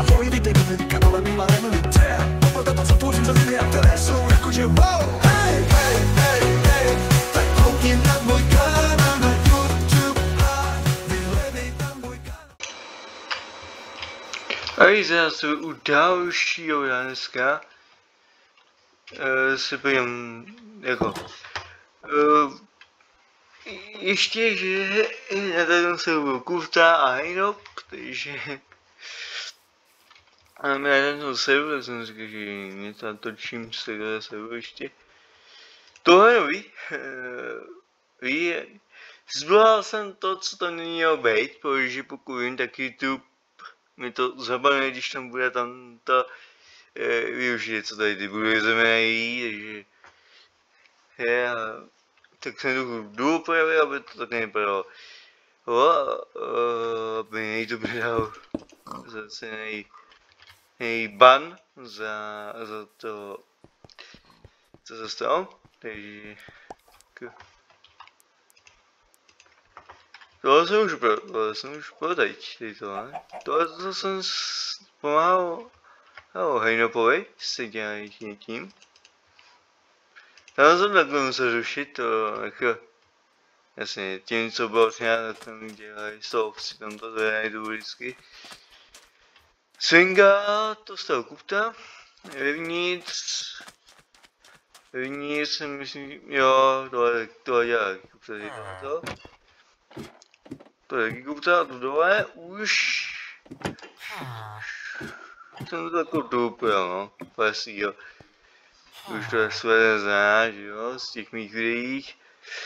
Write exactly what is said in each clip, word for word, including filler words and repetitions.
voi vítejte kolem malém té. Proto to, co tvořím za lidi, a které jsou jakože wow. Hej, hej, hej, hej, tak koukni na můj kanál na YouTube a vyhledej tam můj kanál. A i zase u dalšího já dneska uh, si pojím jako uh, ještě, že na tady se byl Kufta a Hejnop, takže a já ten server, jsem říkal, že něco natočím z toho serveru ještě. Tohle je nový, ví, zbral jsem to, co to nemělo být, protože pokud vím, tak YouTube mi to zabavne, když tam bude tam to e, využít, co tady ty budovy znamenají, takže já, tak jsem to jdu upravit, aby to tak nevypadalo. Aby mi YouTube nedal zase nej, nej ban za, za to, co se stalo, takže tohle jsem už pro, tohle jsem už pro teď, tady tohle. Tohle to jsem pomáhal Hejnopovi, se dělají tím. Tam jsem takhle musel řešit, to jako, jasně, tím co bylo třeba, tak tam dělají stovci, tam to najdu vždycky. Swinga, to stalo Kufta, vevnitř, vevnitř jsem myslím, jo, tohle, tohle dělá Kufta, dělá to. To je Kufta, a tu dole už jsem to takovou doupil, no, pasí, jo. Už to své zná, že jo, z těch mých videích.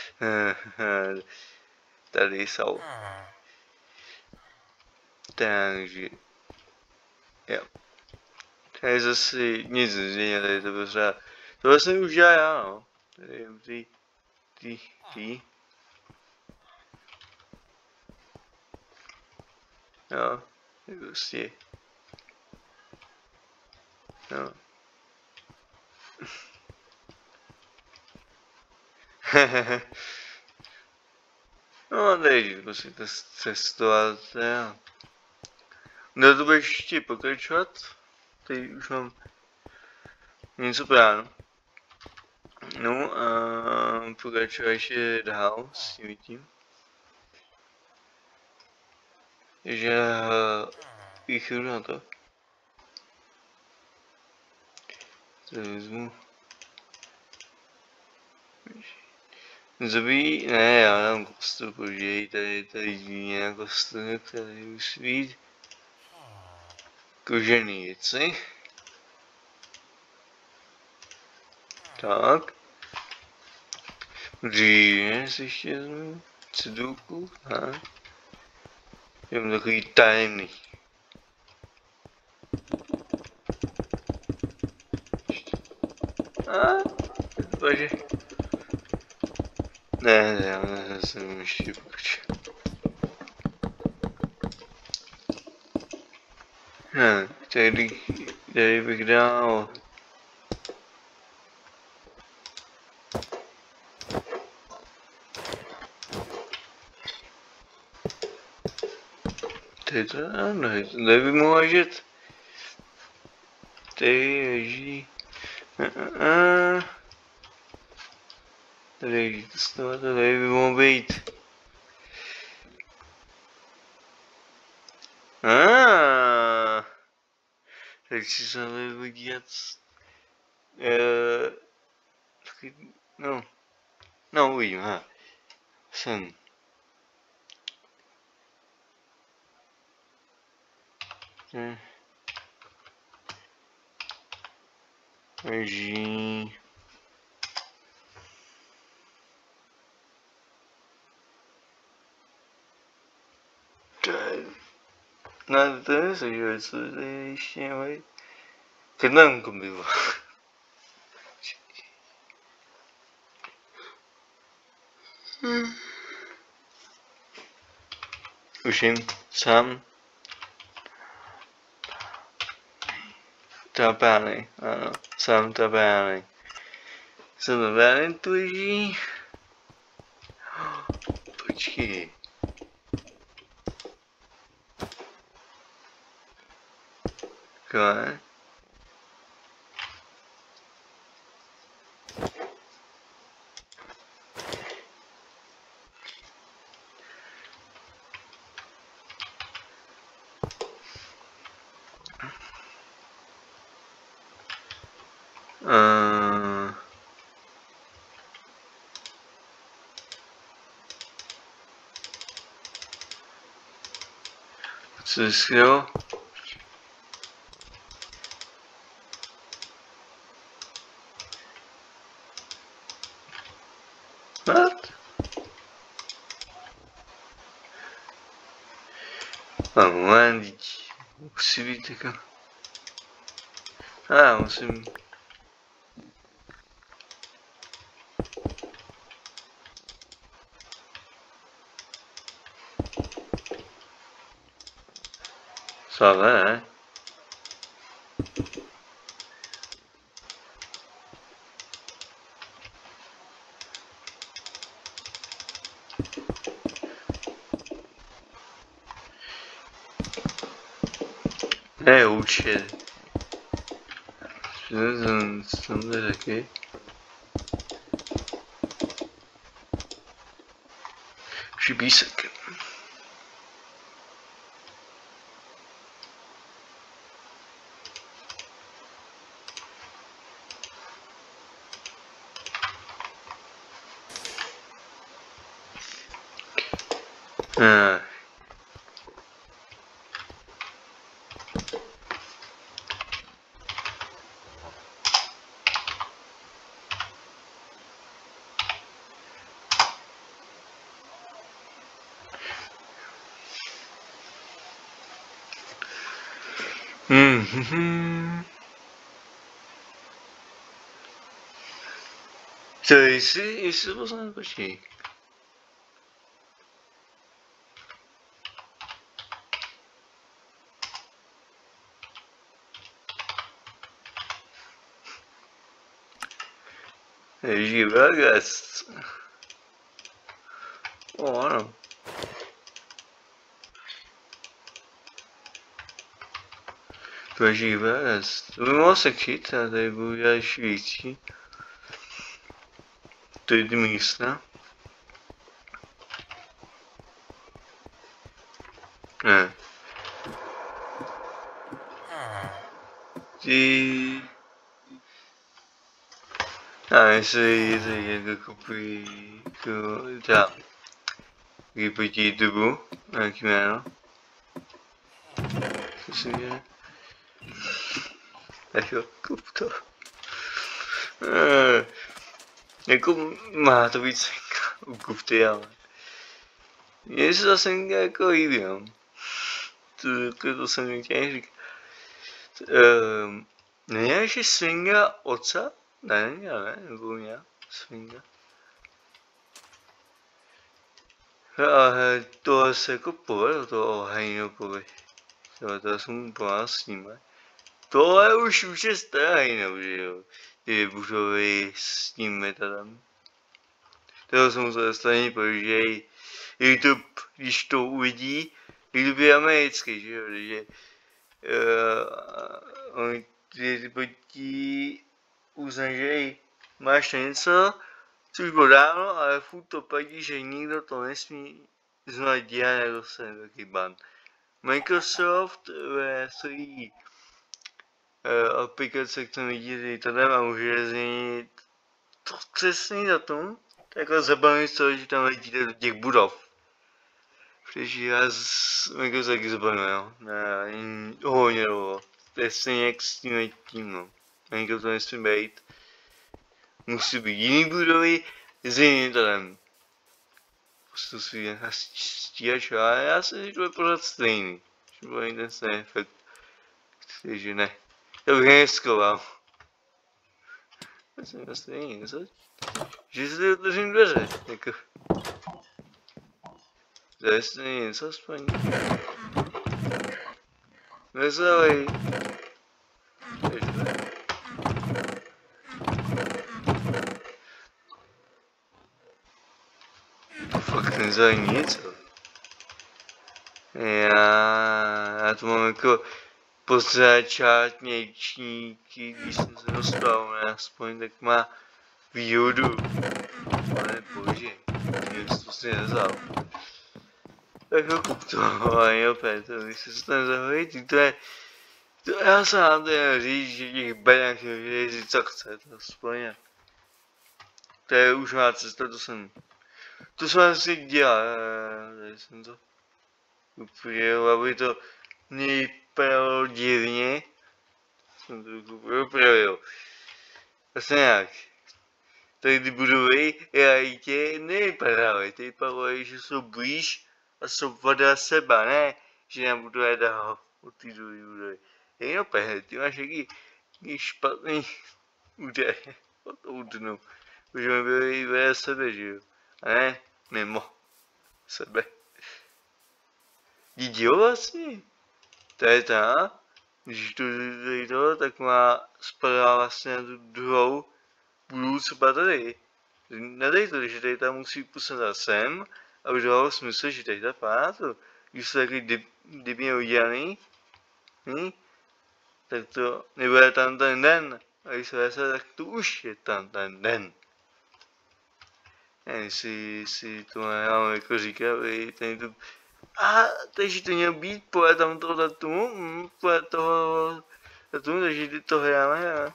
Tady jsou. Takže, jo. Tady zase nic nezměnil, tady to pořád. Tohle jsem už dělal já, no. Tady ty, ty, ty. Jo, prostě. No. No, tady prostě testovat, jo. No to bude ještě pokračovat. Tady už mám něco plánu. No a pokračovat ještě dál s tím tím. Že bych jdu na to. To vezmu. Zabíjí, ne, já dám kostru, protože tady, tady nějak kostru, tady už být kožený věci. Tak. Dříve si ještě vezmu cedulku, tak. Jdem takový tajemný. A, takže. Ne, ne, já ne, jsem ještě pokračovat. Ne, tady, tady bych dal. Tady to, ano, tady bych mohl ležet. Tady leží. Tady, tady by mohl být. Aaaa. Tak si se tady podívat. Eee. No. No, uvidím, ha. Sem. Hm. Leží. No, to je se, že co to je ještě mají. Keď nám kombivo. Už jim sám. Tapány, ano, sám tapány. Jsem tapány tu leží. Počkej. Takhle. Uh, co je skvělo? What? A moment, děti. Musí být jako... A, musím... Slavné, ne? Ne, určitě. Co tam jde taky? Už písek. Ah. Hmm. To jestli, jestli to poznám, počkej. Živá gast. O, ano. To je živá gast. To by mohlo sekčit, a tady budu dělat ještě větší. To je ty místa. Ne. Ty... A jestli je tady jako koupí... Jako... Ta... Kdy pojďte YouTube, nějaký jméno. Co se děje? Tak jo, kup to. E, jako má to být senka u kufty, ale... Mně se ta senka jako líbí, no. To, to, to jsem mi chtěl říkat. Ehm... Není ještě svinga oca? Ne, není, ne, nebo mě, svinga. Ale tohle se jako povedlo, toho hejnokovi. Tohle to jsem mu pomáhal s ním. Tohle už, už je staré hejno, že jo. Ty budovy s tím metadem. Toho jsem musel dostanit, protože YouTube, když to uvidí, YouTube je americký, že jo, takže... Uh, oni ty potí uznají, že máš něco, což bylo dávno, ale furt to platí, že nikdo to nesmí znova dělat, jako se taky ban. Microsoft ve svojí uh, aplikace, kterou vidíte tady a může změnit to přesný datum, takhle zabaví z toho, že tam vidíte do těch budov. Protože já z Microsoft taky zabaví, jo, ne, hodně dlouho. To je stejně jak s tím tím, no. Microsoft nesmí být. Musí být jiný budovy s jiným datem. Prostě si nechat stíhač, ale já si že to je pořád stejný. Že bude ten stejný efekt. Takže ne. To bych neskoval. Já jsem to stejný, co? Že si tady otevřím dveře, jako. To je stejný, něco aspoň. Nezalej. Fakt nezalej nic. Já, já to mám jako pozáčátnějčníky, když jsem se dostal, ne, aspoň tak má výhodu. Ale bože, mě to si nezal. Tak ho kup to, ale opět, když se to nezahojí, to je, to já se vám to jen říct, že těch beňách je jezdit co chce, to aspoň. To je už má cesta, to jsem, to jsem asi dělal, tady jsem to upřel, aby to nevypadalo divně, jsem to upravil. Vlastně nějak. Tady ty budovy realitě nevypadaly, ty vypadaly, že jsou blíž a jsou voda seba, ne, že nám budu jít dál od té druhé budovy. Jen opět, ty máš jaký, jaký špatný údaj od toho dnu, protože my byli vedle sebe, že jo, a ne mimo sebe. Dítě vlastně, to je ta, když to tady to, tak má spadá vlastně na tu druhou budu třeba tady. Nedej to, že tady tam musí posunout sem, aby dalo smysl, že tady ta padá to. Když jsou takový dybně udělaný, hm? Tak to nebude tam ten den. A když se vese, tak to už je tam ten den. Nevím, jestli, jestli to nemám jako říkat, ten tu... A, takže to mělo být podle tam toho datumu, hm, podle toho datumu, takže to hráme a...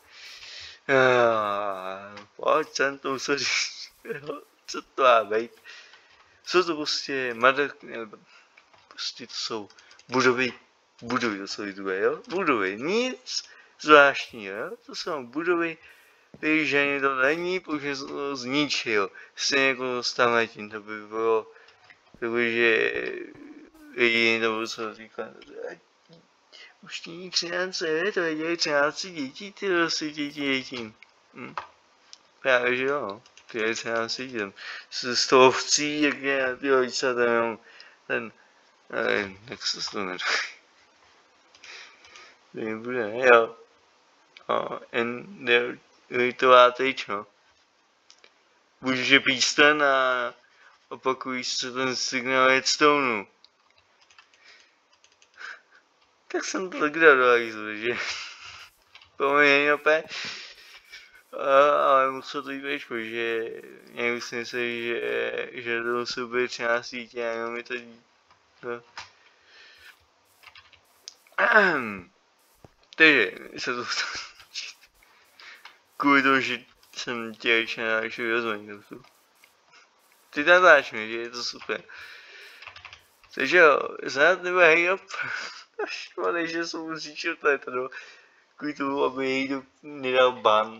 Pojď sem, to musím říct, co to má být. Jsou to prostě mother, nebo prostě to jsou budovy, budovy to jsou lidové, jo, budovy, nic zvláštního, jo, to jsou budovy, když ani to není, protože se to zničil, stejně jako s tamhletím, to by bylo, protože jediný to bylo co říkat, už ní třináct let, to je třináct dětí, ty prostě děti dětím. Hm. Právě že jo, ty je třináct dětí, tam z toho ovcí, jak je, ty rodiče, ten jenom, ten, nevím, jak se to jmenuje. To nebude, jo. O, en, rytová teď, no. Buď je písten a opakují se ten signál Redstone. Tak jsem to tak realizoval, že poměrně opět, ale musel to jít večko, že nějak myslím si, že, že to musí být třináct dítě a jenom mi to no. Takže se to kvůli tomu, že jsem tě ještě našel rozhodně. Ty natáč mi, že je to super. Takže jo, znát nebo hej up. Škoda, že jsem mu zničil to, no. Kvůli tomu, aby někdo nedal ban.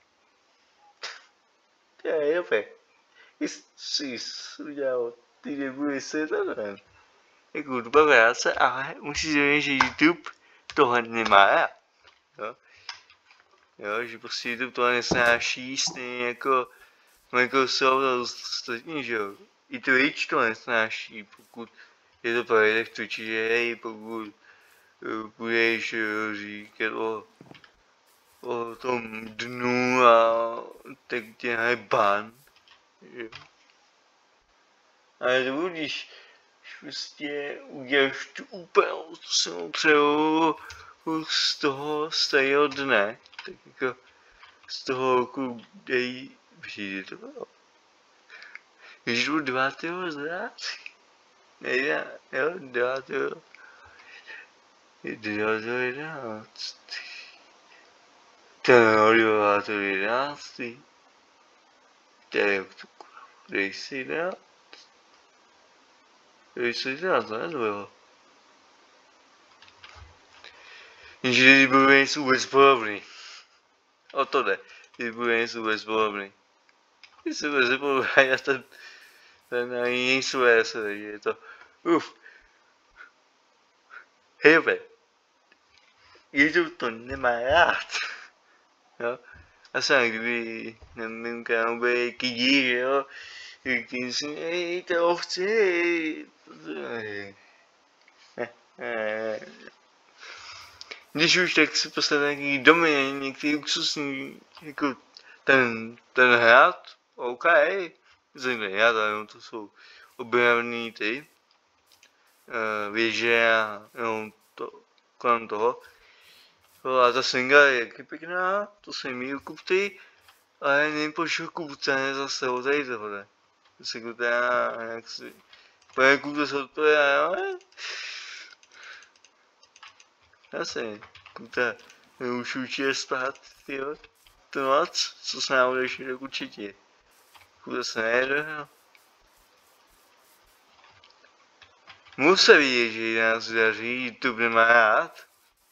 To je opět. Jestli jsi udělal, ty nebude se to nevím. Jako hudba práce, ale musíš vědět, že YouTube tohle nemá rád. Jo? Jo, že prostě YouTube tohle nesnáší, stejně jako Microsoft a ostatní, že jo. I Twitch to nesnáší, pokud je to projde v Twitchi, že hej, pokud budeš říkat o, o tom dnu a tak tě naje ban. Ale to když prostě uděláš tu úplnou samotřebu z toho starého dne, tak jako z toho roku, dej, přijde to bylo. Když jdu devátého září, nejde, jo, devátého devátého jedenáctého Ten devátého jedenáctého Tady to kurva, dej si jedenáct Dej si jedenáct, ne, to bylo. Jenže ty budou něco vůbec podobný. O to jde, ty budou něco vůbec podobný. Ty se vůbec nepodobný a ten, ten ani nejsou se, takže je to, uf. Hej opět, YouTube to nemá rád. Jo? A sám kdyby na mém kanálu byly jaký díry, jo, když si, hej, to ovce, hej, když už tak si posledně nějaký domy, některý luxusní, jako ten, ten hrad, OK, zajímavé, já tady, to jsou objevený ty, uh, věže a jenom to, kolem toho, A ta Senga je jaký pěkná, to se mi kupty, ale nevím, proč ho kupce zase ho tady tohle. To se kupte a jak si... Pane kupte se odpověď, ale... Zase, kupte, už určitě spát, tyjo. Tu noc, co se nám budeš jít určitě. Kupte se nejde, no. Musí vidět, že nás daří, YouTube nemá rád.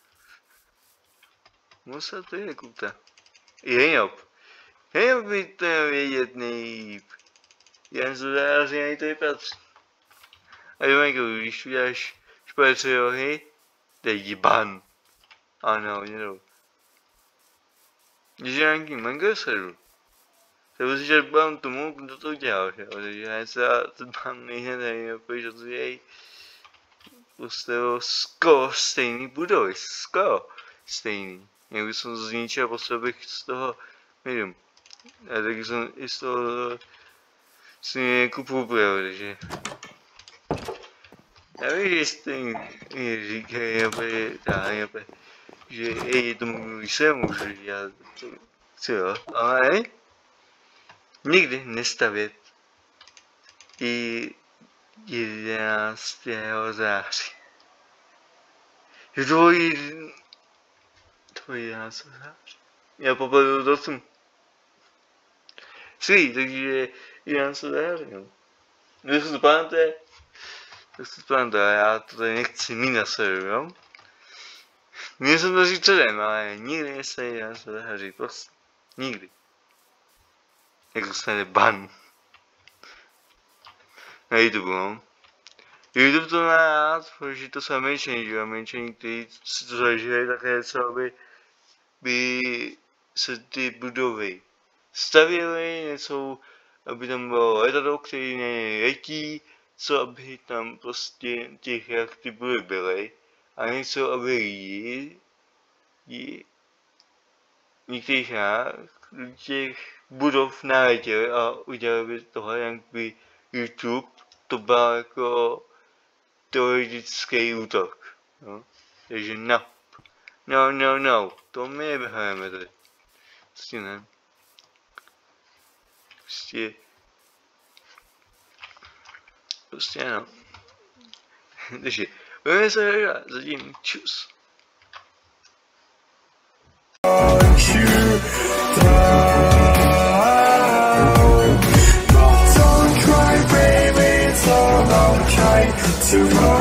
Musí to je, kupte. I Hejnop. Hejnop by to měl vědět nejlíp. Jen zdaří ani tady patří. A jo, když uděláš špatné rohy, dej ban. Ano, někdo. Když je nějaký manga sedu, tak musíš dát ban tomu, kdo to dělal, že jo. Takže já se ten ban nejde nejde, protože to je prostě skoro stejný budovy, skoro stejný. Jak bych jsem z ničeho, prostě bych z toho, nevím, a taky jsem i z toho si nekupu upravil, takže já vím, že stejný říkají, že je tomu se můžu dělat, co jo, ale nikdy nestavět i jedenáctého září. Je to je... To je jedenáctého září. Já popadu do tom. Svý, takže jedenáctého září, no. Když se to pamatuje, tak se to pamatuje, já to tady nechci mít na sebe, jo. Měl jsem to říct předem, ale nikdy nestaví jedenáctého září, prostě. Nikdy. Jako se jde ban. Na YouTube, no. YouTube to má rád, protože to jsou Američani, že jo, Američani, kteří si to zažívají také, co aby by se ty budovy stavěly, něco, aby tam bylo letadlo, který letí, co aby tam prostě těch, jak ty budovy byly, a něco, aby lidi, některých těch budov naletěli a udělali by tohle, jak by YouTube to byl jako teoretický útok, no. Takže no, no, no, no, to my neběháme tady, prostě ne, prostě, prostě no, takže budeme se hrát, zatím čus. To